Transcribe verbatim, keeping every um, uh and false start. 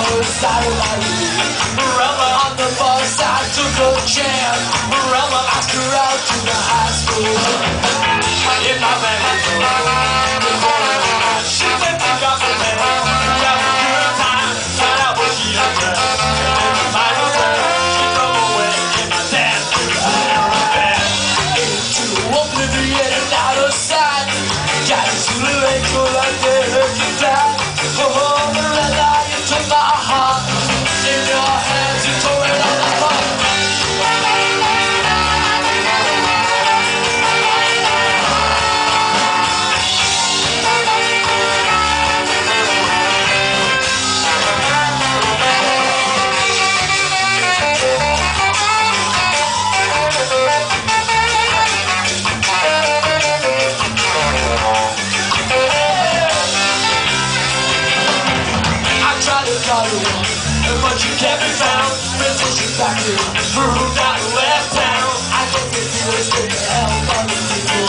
Morella on the bus, I took a chance. Morella asked her out to the high school. In my bag, she went to gossip man. We had a good time, found out what she had done. And then by herself, she drove away in my dad's caravan. Into oblivion and out of sight. Got into the lake like they heard you die. Oh, Morella, you took my heart. In your hands, you tore it all apart. But you can't be found. Petition back here, moved out and left town. I guess if you were straight to hell,